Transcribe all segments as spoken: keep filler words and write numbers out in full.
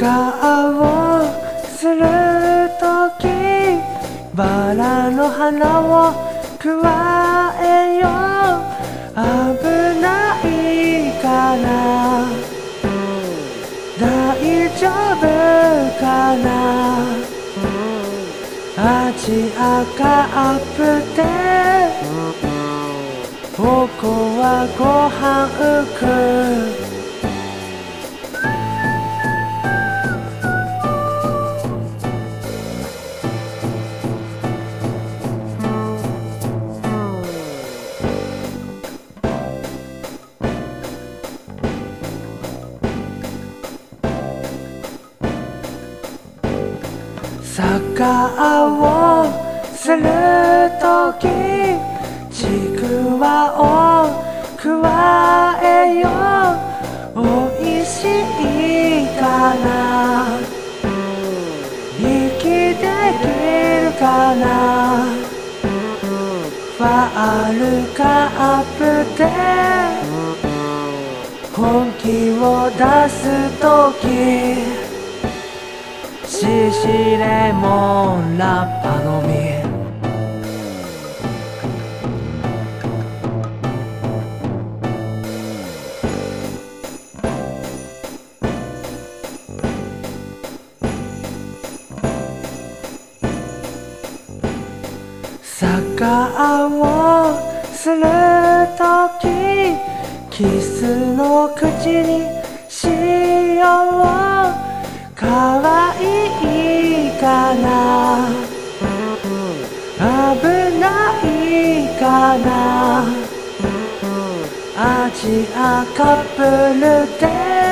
をするときバラの花をくわえよう。危ないかな、大丈夫かな。味赤くてここはご飯浮く。坂をするときちくわをくわえよう。おいしいかな、息できるかな。ワールカップで本気を出すときシシレモンラッパの実。坂をするときキスの口にしよう。かわいいかな、危ないかな。アジアカップルで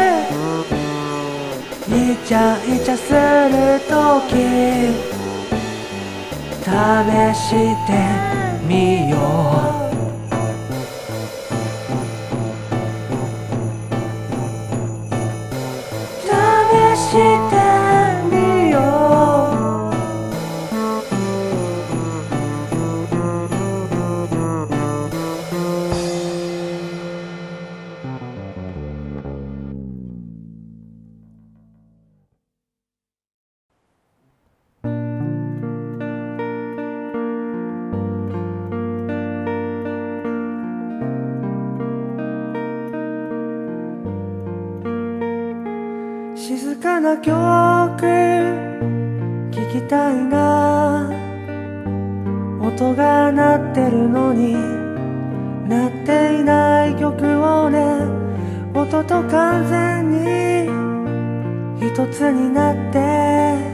イチャイチャするとき試してみよう。試してみよう。静かな曲聴きたいな。音が鳴ってるのに鳴っていない曲をね。音と完全に一つになって